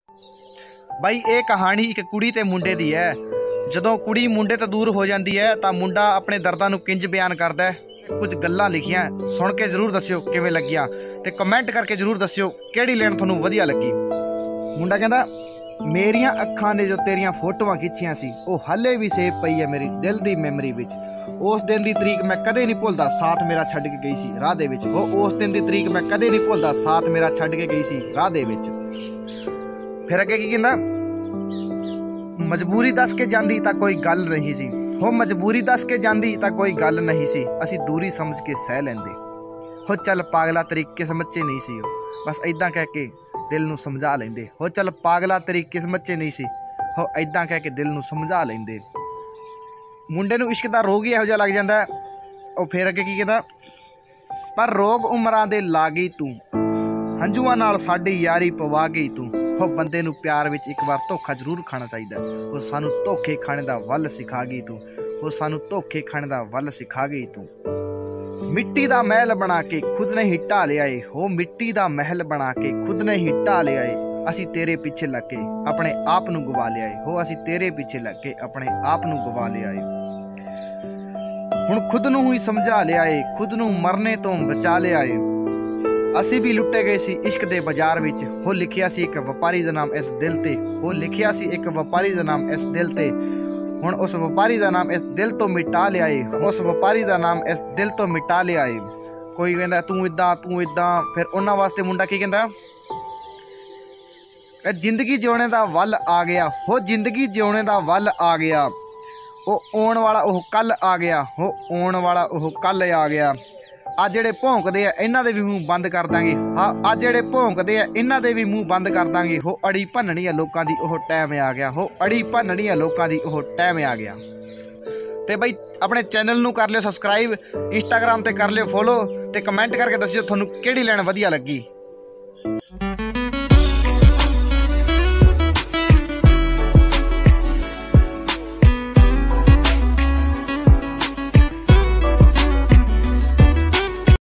ਬਈ ਇਹ ਕਹਾਣੀ ਇੱਕ ਕੁੜੀ ਤੇ ਮੁੰਡੇ ਦੀ ਹੈ। ਜਦੋਂ ਕੁੜੀ ਮੁੰਡੇ ਤੋਂ ਦੂਰ ਹੋ ਜਾਂਦੀ ਹੈ ਤਾਂ ਮੁੰਡਾ ਆਪਣੇ ਦਰਦਾਂ ਨੂੰ ਕਿੰਜ ਬਿਆਨ ਕਰਦਾ ਹੈ। ਕੁਝ ਗੱਲਾਂ ਲਿਖੀਆਂ, ਸੁਣ ਕੇ ਜ਼ਰੂਰ ਦੱਸਿਓ ਕਿਵੇਂ ਲੱਗੀਆਂ ਤੇ ਕਮੈਂਟ ਕਰਕੇ ਜ਼ਰੂਰ ਦੱਸਿਓ ਕਿਹੜੀ ਲਾਈਨ ਤੁਹਾਨੂੰ ਵਧੀਆ ਲੱਗੀ। ਮੁੰਡਾ ਕਹਿੰਦਾ, ਮੇਰੀਆਂ ਅੱਖਾਂ ਨੇ ਜੋ ਤੇਰੀਆਂ ਫੋਟੋਆਂ ਖਿੱਚੀਆਂ ਸੀ ਉਹ ਹਾਲੇ ਵੀ ਸੇਵ ਪਈ ਹੈ ਮੇਰੀ ਦਿਲ ਦੀ ਮੈਮਰੀ ਵਿੱਚ। ਉਸ ਦਿਨ ਦੀ ਤਰੀਕ ਮੈਂ ਕਦੇ ਨਹੀਂ ਭੁੱਲਦਾ, ਸਾਥ ਮੇਰਾ ਛੱਡ ਕੇ ਗਈ ਸੀ ਰਾਹ ਦੇ ਵਿੱਚ। ਉਸ ਦਿਨ ਦੀ ਤਰੀਕ ਮੈਂ ਕਦੇ ਨਹੀਂ ਭੁੱਲਦਾ, ਸਾਥ ਮੇਰਾ ਛੱਡ ਕੇ ਗਈ ਸੀ ਰਾਹ ਦੇ ਵਿੱਚ। ਫਿਰ ਅੱਗੇ ਕੀ ਕਹਿੰਦਾ, ਮਜਬੂਰੀ ਦੱਸ ਕੇ ਜਾਂਦੀ ਤਾਂ ਕੋਈ ਗੱਲ ਨਹੀਂ ਸੀ। ਮਜਬੂਰੀ ਦੱਸ ਕੇ ਜਾਂਦੀ ਤਾਂ ਕੋਈ ਗੱਲ ਨਹੀਂ ਸੀ, ਅਸੀਂ ਦੂਰੀ ਸਮਝ ਕੇ ਸਹਿ ਲੈਂਦੇ। ਚੱਲ ਪਾਗਲਾ ਤੇਰੀ ਕਿਸਮਤ 'ਚ ਨਹੀਂ ਸੀ, ਬਸ ਇੱਦਾਂ ਕਹਿ ਕੇ ਦਿਲ ਨੂੰ ਸਮਝਾ ਲੈਂਦੇ। ਚੱਲ ਪਾਗਲਾ ਤੇਰੀ ਕਿਸਮਤ 'ਚ ਨਹੀਂ ਸੀ, ਇੱਦਾਂ ਕਹਿ ਕੇ ਦਿਲ ਨੂੰ ਸਮਝਾ ਲੈਂਦੇ। ਮੁੰਡੇ ਨੂੰ ਇਸ਼ਕ ਦਾ ਰੋਗ ਹੀ ਇਹੋ ਜਿਹਾ ਲੱਗ ਜਾਂਦਾ। ਉਹ ਫਿਰ ਅੱਗੇ ਕੀ ਕਹਿੰਦਾ, ਪਰ ਰੋਗ ਉਮਰਾਂ ਦੇ ਲਾ ਗਈ ਤੂੰ, ਹੰਝੂਆਂ ਨਾਲ ਸਾਡੀ ਯਾਰੀ ਪਵਾ ਗਈ ਤੂੰ। ਬੰਦੇ ਨੂੰ ਪਿਆਰ ਵਿੱਚ ਇੱਕ ਵਾਰ ਧੋਖਾ ਜ਼ਰੂਰ ਖਾਣਾ ਚਾਹੀਦਾ। ਸਾਨੂੰ ਧੋਖੇ ਖਾਣੇ ਦਾ ਵੱਲ ਸਿਖਾ ਗਈ ਤੂੰ। ਸਾਨੂੰ ਧੋਖੇ ਖਾਣੇ ਦਾ ਵੱਲ ਸਿਖਾ ਗਈ ਤੂੰ। ਮਿੱਟੀ ਦਾ ਮਹਿਲ ਬਣਾ ਕੇ ਖੁਦ ਨੇ ਹੀ ਢਾਹ ਲਿਆਏ। ਮਿੱਟੀ ਦਾ ਮਹਿਲ ਬਣਾ ਕੇ ਖੁਦ ਨੇ ਹੀ ਢਾਹ ਲਿਆਏ। ਅਸੀਂ ਤੇਰੇ ਪਿੱਛੇ ਲੱਗ ਕੇ ਆਪਣੇ ਆਪ ਨੂੰ ਗਵਾ ਲਿਆਏ। ਅਸੀਂ ਤੇਰੇ ਪਿੱਛੇ ਲੱਗ ਕੇ ਆਪਣੇ ਆਪ ਨੂੰ ਗਵਾ ਲਿਆਏ। ਹੁਣ ਖੁਦ ਨੂੰ ਹੀ ਸਮਝਾ ਲਿਆਏ, ਖੁਦ ਨੂੰ ਮਰਨੇ ਤੋਂ ਬਚਾ ਲਿਆਏ। ਅਸੀਂ ਵੀ ਲੁੱਟੇ ਗਏ ਸੀ ਇਸ਼ਕ ਦੇ ਬਾਜ਼ਾਰ ਵਿੱਚ। ਲਿਖਿਆ ਸੀ ਇੱਕ ਵਪਾਰੀ ਦਾ ਨਾਮ ਇਸ ਦਿਲ ਤੇ। ਲਿਖਿਆ ਸੀ ਇੱਕ ਵਪਾਰੀ ਦਾ ਨਾਮ ਇਸ ਦਿਲ ਤੇ। ਹੁਣ ਉਸ ਵਪਾਰੀ ਦਾ ਨਾਮ ਇਸ ਦਿਲ ਤੋਂ ਮਿਟਾ ਲਿਆਏ। ਉਸ ਵਪਾਰੀ ਦਾ ਨਾਮ ਇਸ ਦਿਲ ਤੋਂ ਮਿਟਾ ਲਿਆਏ। ਕੋਈ ਕਹਿੰਦਾ ਤੂੰ ਇੱਦਾਂ ਤੂੰ ਇੱਦਾਂ। ਫਿਰ ਉਹਨਾਂ ਵਾਸਤੇ ਮੁੰਡਾ ਕੀ ਕਹਿੰਦਾ, ਜ਼ਿੰਦਗੀ ਜਿਉਣੇ ਦਾ ਵੱਲ ਆ ਗਿਆ। ਜ਼ਿੰਦਗੀ ਜਿਉਣੇ ਦਾ ਵੱਲ ਆ ਗਿਆ। ਆਉਣ ਵਾਲਾ ਉਹ ਕੱਲ ਆ ਗਿਆ। ਆਉਣ ਵਾਲਾ ਉਹ ਕੱਲ ਆ ਗਿਆ। ਆ ਜਿਹੜੇ ਭੌਂਕਦੇ ਆ ਇਹਨਾਂ ਦੇ ਵੀ ਮੂੰਹ ਬੰਦ ਕਰ ਦਾਂਗੇ। ਆ ਜਿਹੜੇ ਭੌਂਕਦੇ ਆ ਇਹਨਾਂ ਦੇ ਵੀ ਮੂੰਹ ਬੰਦ ਕਰ ਦਾਂਗੇ। ਅੜੀ ਭੰਨਣੀ ਆ ਲੋਕਾਂ ਦੀ ਉਹ ਟਾਈਮ ਆ ਗਿਆ। ਅੜੀ ਭੰਨਣੀ ਆ ਲੋਕਾਂ ਦੀ ਉਹ ਟਾਈਮ ਆ ਗਿਆ। ਤੇ ਬਈ ਆਪਣੇ ਚੈਨਲ ਨੂੰ ਕਰ ਲਿਓ ਸਬਸਕ੍ਰਾਈਬ, ਇੰਸਟਾਗ੍ਰਾਮ ਤੇ ਕਰ ਲਿਓ ਫੋਲੋ ਤੇ ਕਮੈਂਟ ਕਰਕੇ ਦੱਸਿਓ ਤੁਹਾਨੂੰ ਕਿਹੜੀ ਲਾਈਨ ਵਧੀਆ ਲੱਗੀ।